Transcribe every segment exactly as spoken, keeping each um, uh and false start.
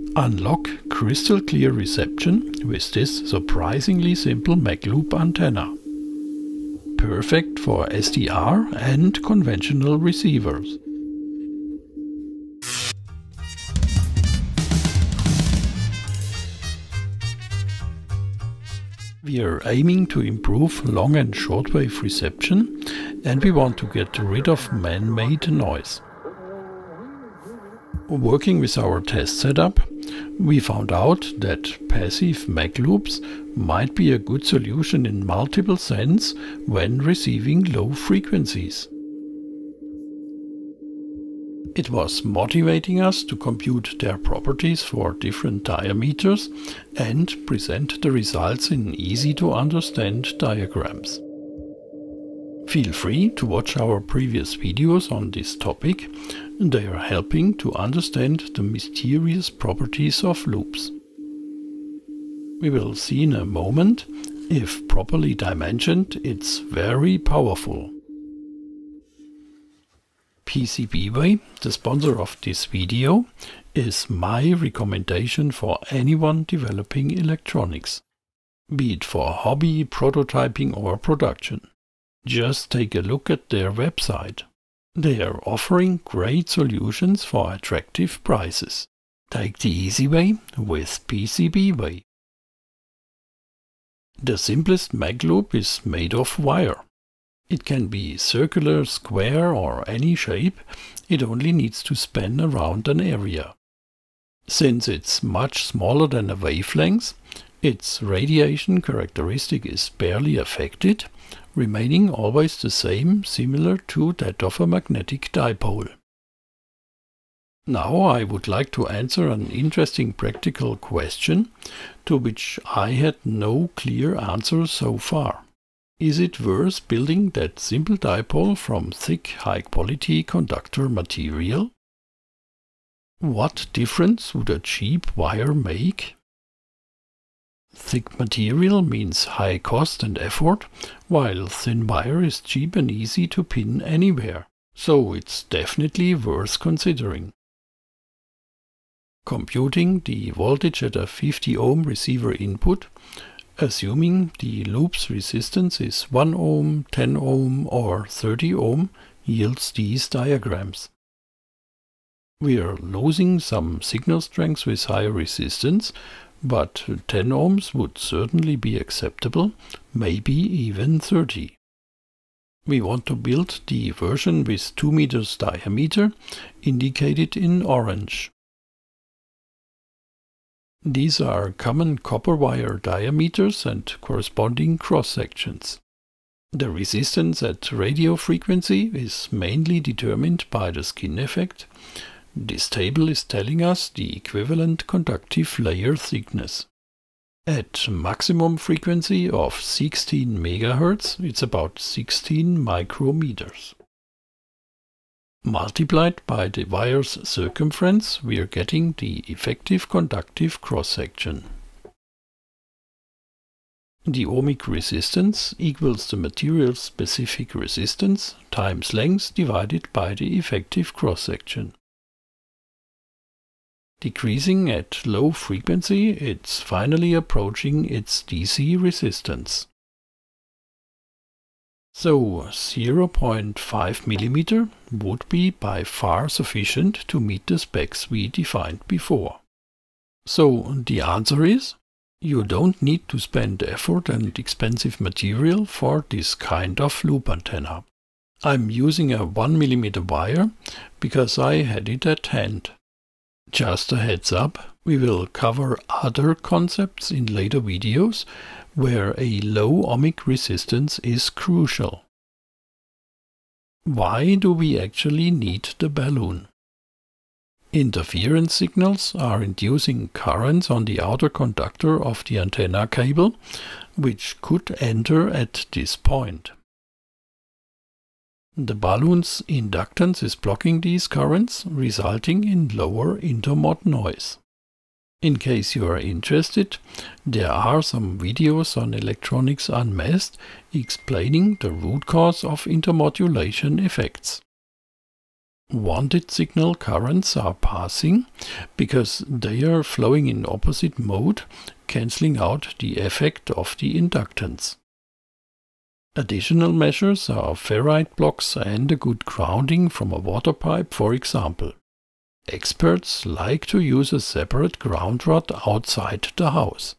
Unlock crystal clear reception with this surprisingly simple mag loop antenna. Perfect for S D R and conventional receivers. We are aiming to improve long and shortwave reception, and we want to get rid of man-made noise. Working with our test setup, we found out that passive mag loops might be a good solution in multiple sense when receiving low frequencies. It was motivating us to compute their properties for different diameters and present the results in easy to understand diagrams. Feel free to watch our previous videos on this topic. They are helping to understand the mysterious properties of loops. We will see in a moment, if properly dimensioned, it's very powerful. P C B Way, the sponsor of this video, is my recommendation for anyone developing electronics, be it for hobby, prototyping or production. Just take a look at their website. They are offering great solutions for attractive prices. Take the easy way with P C B Way. The simplest mag loop is made of wire. It can be circular, square or any shape. It only needs to span around an area. Since it's much smaller than a wavelength, its radiation characteristic is barely affected, remaining always the same, similar to that of a magnetic dipole. Now I would like to answer an interesting practical question to which I had no clear answer so far. Is it worth building that simple dipole from thick, high-quality conductor material? What difference would a cheap wire make? Thick material means high cost and effort, while thin wire is cheap and easy to pin anywhere, so it's definitely worth considering. Computing the voltage at a fifty ohm receiver input, assuming the loop's resistance is one ohm, ten ohm or thirty ohm, yields these diagrams. We are losing some signal strength with higher resistance, but ten ohms would certainly be acceptable, maybe even thirty. We want to build the version with two meters diameter, indicated in orange. These are common copper wire diameters and corresponding cross-sections. The resistance at radio frequency is mainly determined by the skin effect. This table is telling us the equivalent conductive layer thickness. At maximum frequency of sixteen megahertz, it's about sixteen micrometers. Multiplied by the wire's circumference, we are getting the effective conductive cross-section. The ohmic resistance equals the material's specific resistance times length divided by the effective cross-section. Decreasing at low frequency, it's finally approaching its D C resistance. So zero point five millimeter would be by far sufficient to meet the specs we defined before. So the answer is, you don't need to spend effort and expensive material for this kind of loop antenna. I'm using a one millimeter wire because I had it at hand. Just a heads up, we will cover other concepts in later videos where a low ohmic resistance is crucial. Why do we actually need the balun? Interference signals are inducing currents on the outer conductor of the antenna cable, which could enter at this point. The balun's inductance is blocking these currents, resulting in lower intermod noise. In case you are interested, there are some videos on Electronics Unmasked explaining the root cause of intermodulation effects. Wanted signal currents are passing because they are flowing in opposite mode, cancelling out the effect of the inductance. Additional measures are ferrite blocks and a good grounding from a water pipe, for example. Experts like to use a separate ground rod outside the house.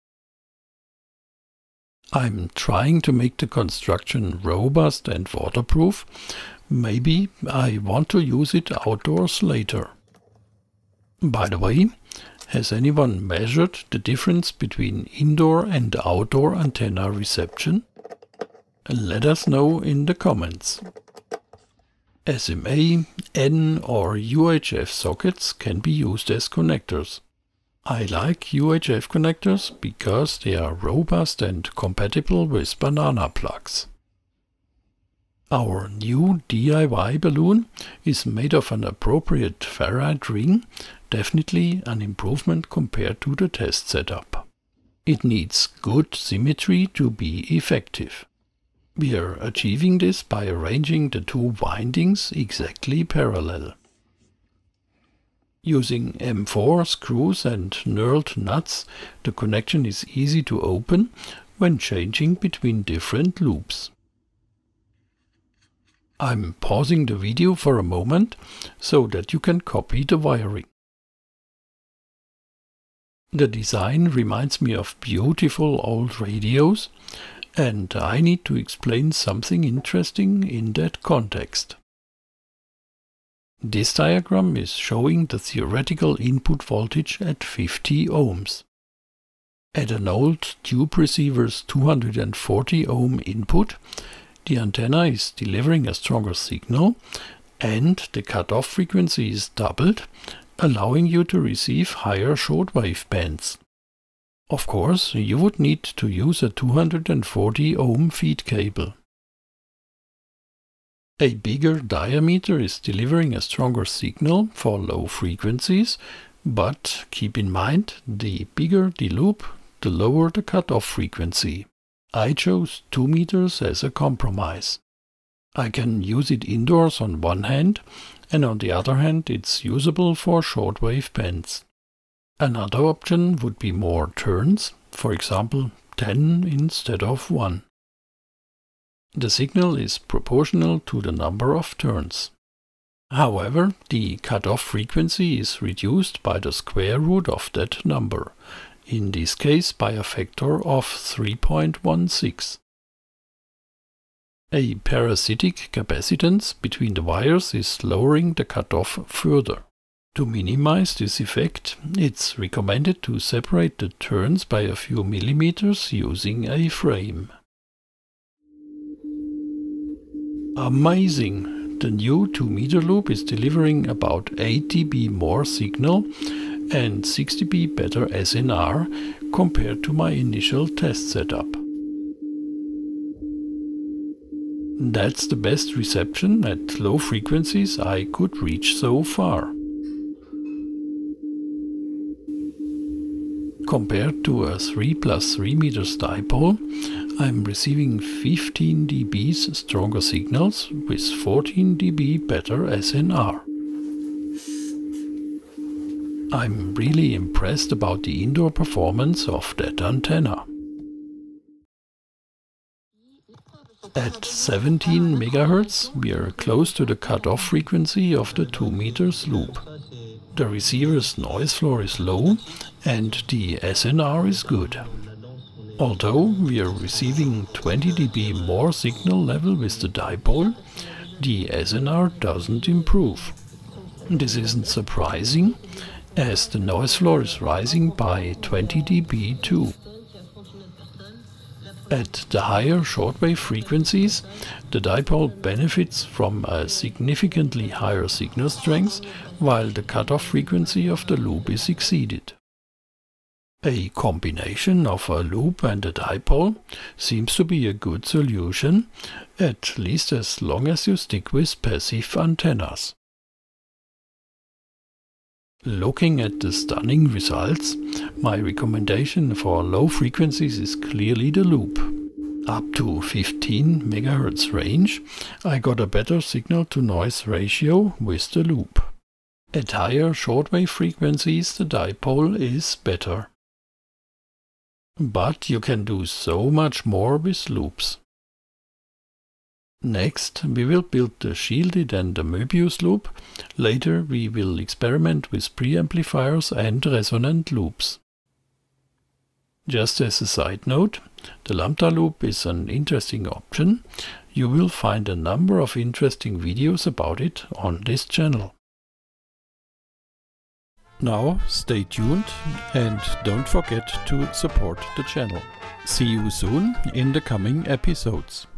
I'm trying to make the construction robust and waterproof. Maybe I want to use it outdoors later. By the way, has anyone measured the difference between indoor and outdoor antenna reception? Let us know in the comments. S M A, N or U H F sockets can be used as connectors. I like U H F connectors because they are robust and compatible with banana plugs. Our new D I Y balloon is made of an appropriate Ferrite ring, definitely an improvement compared to the test setup. It needs good symmetry to be effective. We are achieving this by arranging the two windings exactly parallel. Using M four screws and knurled nuts, the connection is easy to open when changing between different loops. I'm pausing the video for a moment so that you can copy the wiring. The design reminds me of beautiful old radios, and I need to explain something interesting in that context. This diagram is showing the theoretical input voltage at fifty ohms. At an old tube receiver's two hundred forty ohm input, the antenna is delivering a stronger signal and the cutoff frequency is doubled, allowing you to receive higher shortwave bands. Of course, you would need to use a two hundred forty ohm feed cable. A bigger diameter is delivering a stronger signal for low frequencies, but keep in mind, the bigger the loop, the lower the cutoff frequency. I chose two meters as a compromise. I can use it indoors on one hand, and on the other hand it's usable for shortwave bands. Another option would be more turns, for example ten instead of one. The signal is proportional to the number of turns. However, the cutoff frequency is reduced by the square root of that number, in this case by a factor of three point one six. A parasitic capacitance between the wires is lowering the cutoff further. To minimize this effect, it's recommended to separate the turns by a few millimeters using a frame. Amazing! The new two meter loop is delivering about eight D B more signal and six D B better S N R compared to my initial test setup. That's the best reception at low frequencies I could reach so far. Compared to a three plus three meters dipole, I'm receiving fifteen D B's stronger signals with fourteen D B better S N R. I'm really impressed about the indoor performance of that antenna. At seventeen megahertz, we are close to the cutoff frequency of the two meters loop. The receiver's noise floor is low and the S N R is good. Although we are receiving twenty D B more signal level with the dipole, the S N R doesn't improve. This isn't surprising, as the noise floor is rising by twenty D B too. At the higher shortwave frequencies, the dipole benefits from a significantly higher signal strength, while the cutoff frequency of the loop is exceeded. A combination of a loop and a dipole seems to be a good solution, at least as long as you stick with passive antennas. Looking at the stunning results, my recommendation for low frequencies is clearly the loop. up to fifteen megahertz range, I got a better signal-to-noise ratio with the loop. At higher shortwave frequencies the dipole is better. But you can do so much more with loops. Next, we will build the shielded and the Möbius loop. Later we will experiment with preamplifiers and resonant loops. Just as a side note, the lambda loop is an interesting option. You will find a number of interesting videos about it on this channel. Now stay tuned and don't forget to support the channel. See you soon in the coming episodes.